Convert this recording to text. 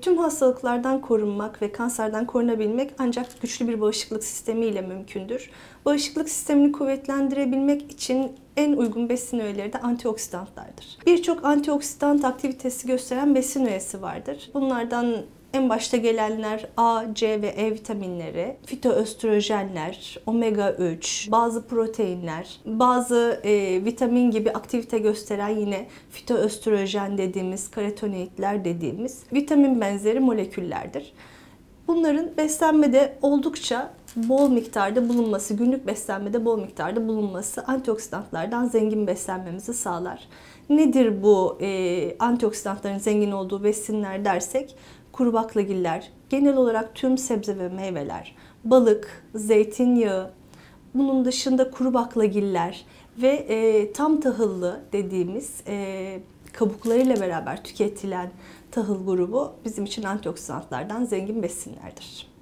Tüm hastalıklardan korunmak ve kanserden korunabilmek ancak güçlü bir bağışıklık sistemi ile mümkündür. Bağışıklık sistemini kuvvetlendirebilmek için en uygun besin öğeleri de antioksidanlardır. Birçok antioksidan aktivitesi gösteren besin öğesi vardır. Bunlardan en başta gelenler A, C ve E vitaminleri, fitoöstrojenler, omega 3, bazı proteinler, bazı vitamin gibi aktivite gösteren yine fitoöstrojen dediğimiz, karotenoidler dediğimiz vitamin benzeri moleküllerdir. Bunların beslenmede oldukça bol miktarda bulunması, günlük beslenmede bol miktarda bulunması antioksidanlardan zengin beslenmemizi sağlar. Nedir bu antioksidanların zengin olduğu besinler dersek? Kuru baklagiller, genel olarak tüm sebze ve meyveler, balık, zeytinyağı, bunun dışında kuru baklagiller ve tam tahıllı dediğimiz kabuklarıyla beraber tüketilen tahıl grubu bizim için antioksidanlardan zengin besinlerdir.